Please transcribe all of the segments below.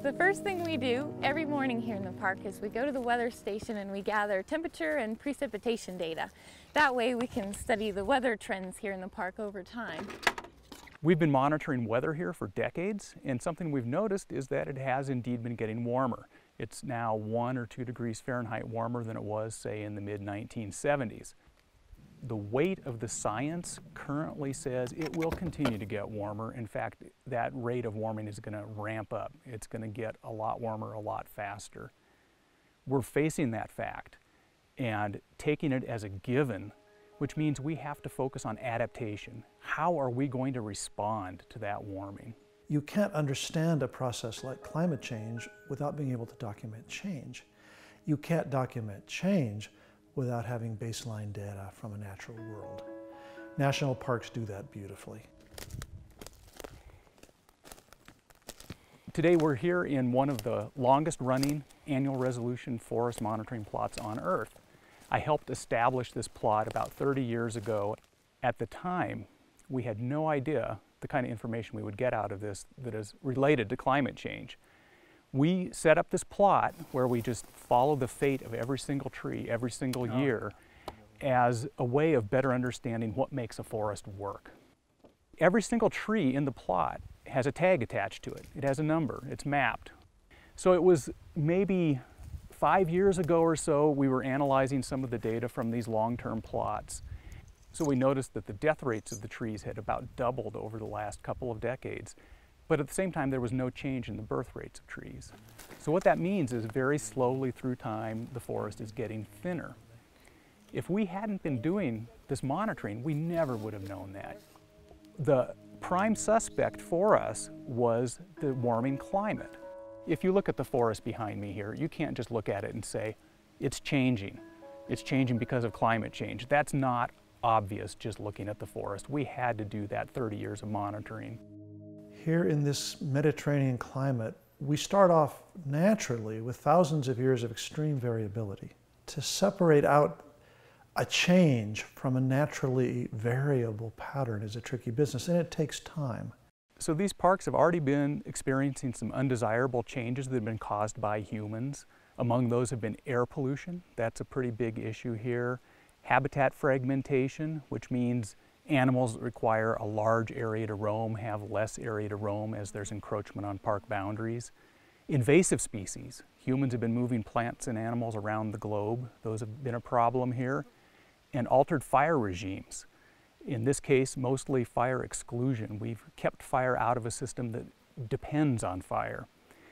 The first thing we do every morning here in the park is we go to the weather station and we gather temperature and precipitation data. That way we can study the weather trends here in the park over time. We've been monitoring weather here for decades, and something we've noticed is that it has indeed been getting warmer. It's now 1 or 2 degrees Fahrenheit warmer than it was, say, in the mid-1970s. The weight of the science currently says it will continue to get warmer. In fact, that rate of warming is going to ramp up. It's going to get a lot warmer a lot faster. We're facing that fact and taking it as a given, which means we have to focus on adaptation. How are we going to respond to that warming? You can't understand a process like climate change without being able to document change. You can't document change without having baseline data from a natural world. National parks do that beautifully. Today we're here in one of the longest running annual resolution forest monitoring plots on Earth. I helped establish this plot about 30 years ago. At the time, we had no idea the kind of information we would get out of this that is related to climate change. We set up this plot where we just follow the fate of every single tree every single year as a way of better understanding what makes a forest work. Every single tree in the plot has a tag attached to it. It has a number. It's mapped. So it was maybe 5 years ago or so we were analyzing some of the data from these long-term plots. So we noticed that the death rates of the trees had about doubled over the last couple of decades. But at the same time, there was no change in the birth rates of trees. So what that means is very slowly through time, the forest is getting thinner. If we hadn't been doing this monitoring, we never would have known that. The prime suspect for us was the warming climate. If you look at the forest behind me here, you can't just look at it and say, it's changing. It's changing because of climate change. That's not obvious just looking at the forest. We had to do that 30 years of monitoring. Here in this Mediterranean climate, we start off naturally with thousands of years of extreme variability. To separate out a change from a naturally variable pattern is a tricky business, and it takes time. So these parks have already been experiencing some undesirable changes that have been caused by humans. Among those have been air pollution. That's a pretty big issue here. Habitat fragmentation, which means animals that require a large area to roam have less area to roam as there's encroachment on park boundaries. Invasive species. Humans have been moving plants and animals around the globe. Those have been a problem here. And altered fire regimes. In this case, mostly fire exclusion. We've kept fire out of a system that depends on fire.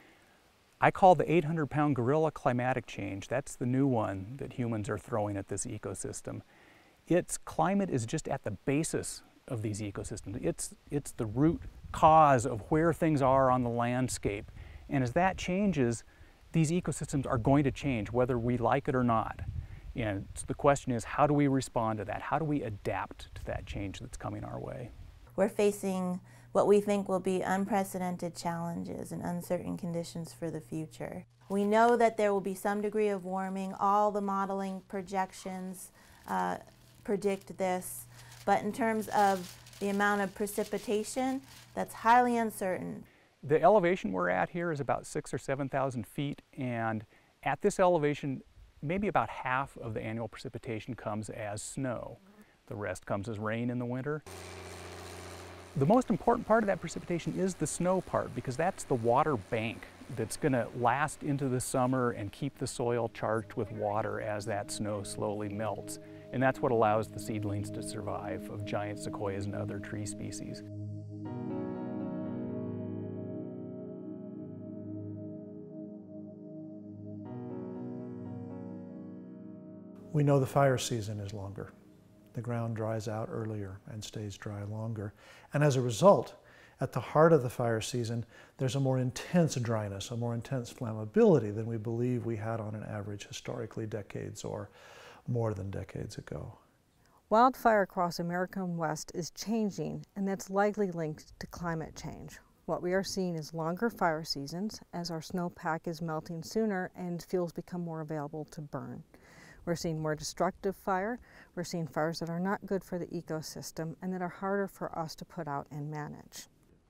I call the 800-pound gorilla climatic change. That's the new one that humans are throwing at this ecosystem. Its climate is just at the basis of these ecosystems. It's the root cause of where things are on the landscape. And as that changes, these ecosystems are going to change whether we like it or not. And so the question is, how do we respond to that? How do we adapt to that change that's coming our way? We're facing what we think will be unprecedented challenges and uncertain conditions for the future. We know that there will be some degree of warming. All the modeling projections predict this, but in terms of the amount of precipitation, that's highly uncertain. The elevation we're at here is about 6,000 or 7,000 feet, and at this elevation, maybe about half of the annual precipitation comes as snow. The rest comes as rain in the winter. The most important part of that precipitation is the snow part, because that's the water bank that's going to last into the summer and keep the soil charged with water as that snow slowly melts. And that's what allows the seedlings to survive of giant sequoias and other tree species. We know the fire season is longer. The ground dries out earlier and stays dry longer. And as a result, at the heart of the fire season, there's a more intense dryness, a more intense flammability than we believe we had on an average historically decades or more than decades ago. Wildfire across American West is changing, and that's likely linked to climate change. What we are seeing is longer fire seasons as our snowpack is melting sooner and fuels become more available to burn. We're seeing more destructive fire. We're seeing fires that are not good for the ecosystem and that are harder for us to put out and manage.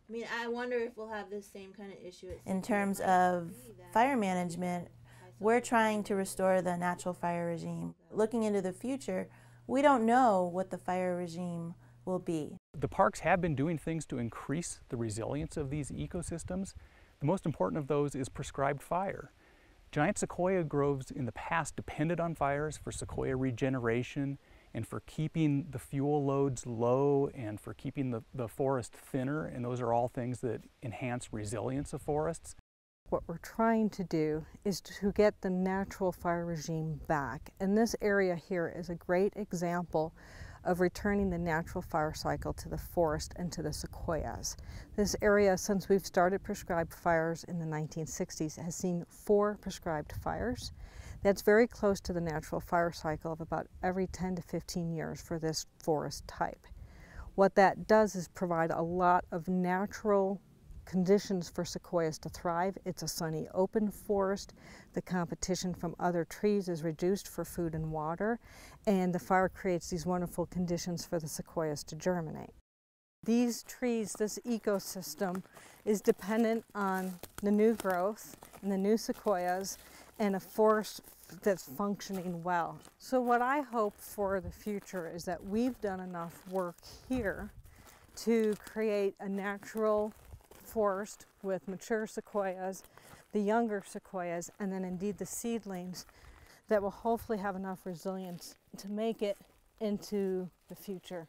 I mean, I wonder if we'll have this same kind of issue. In terms of fire management, we're trying to restore the natural fire regime. Looking into the future, we don't know what the fire regime will be. The parks have been doing things to increase the resilience of these ecosystems. The most important of those is prescribed fire. Giant sequoia groves in the past depended on fires for sequoia regeneration and for keeping the fuel loads low and for keeping the forest thinner, and those are all things that enhance resilience of forests. What we're trying to do is to get the natural fire regime back, and this area here is a great example of returning the natural fire cycle to the forest and to the sequoias. This area, since we've started prescribed fires in the 1960s, has seen 4 prescribed fires. That's very close to the natural fire cycle of about every 10 to 15 years for this forest type. What that does is provide a lot of natural conditions for sequoias to thrive. It's a sunny open forest. The competition from other trees is reduced for food and water, and the fire creates these wonderful conditions for the sequoias to germinate. These trees, this ecosystem, is dependent on the new growth and the new sequoias and a forest that's functioning well. So what I hope for the future is that we've done enough work here to create a natural forest with mature sequoias, the younger sequoias, and then indeed the seedlings that will hopefully have enough resilience to make it into the future.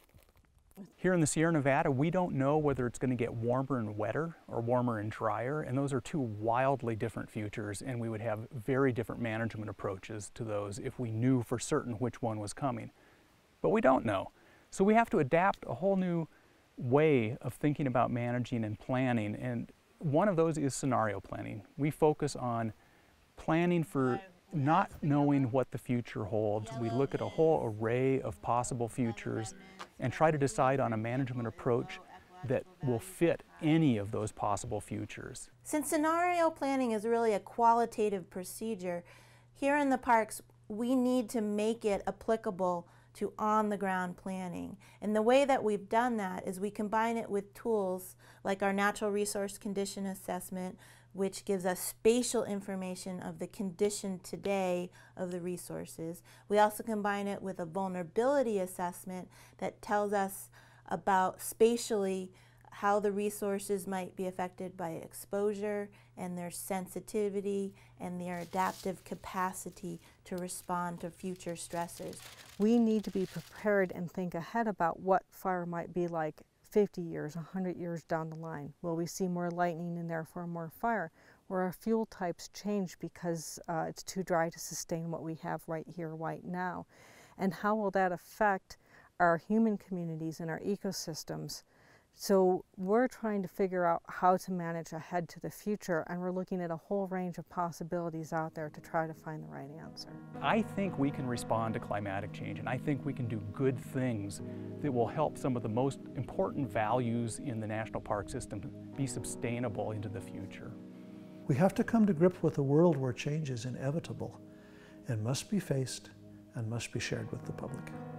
Here in the Sierra Nevada, we don't know whether it's going to get warmer and wetter or warmer and drier, and those are 2 wildly different futures, and we would have very different management approaches to those if we knew for certain which one was coming. But we don't know. So we have to adapt a whole new way of thinking about managing and planning, and one of those is scenario planning. We focus on planning for not knowing what the future holds. We look at a whole array of possible futures and try to decide on a management approach that will fit any of those possible futures. Since scenario planning is really a qualitative procedure, here in the parks we need to make it applicable to on-the-ground planning. And the way that we've done that is we combine it with tools like our natural resource condition assessment, which gives us spatial information of the condition today of the resources. We also combine it with a vulnerability assessment that tells us about spatially how the resources might be affected by exposure and their sensitivity and their adaptive capacity to respond to future stressors. We need to be prepared and think ahead about what fire might be like 50 years, 100 years down the line. Will we see more lightning and therefore more fire? Will our fuel types change because it's too dry to sustain what we have right here, right now? And how will that affect our human communities and our ecosystems? So we're trying to figure out how to manage ahead to the future, and we're looking at a whole range of possibilities out there to try to find the right answer. I think we can respond to climatic change, and I think we can do good things that will help some of the most important values in the national park system be sustainable into the future. We have to come to grips with a world where change is inevitable and must be faced and must be shared with the public.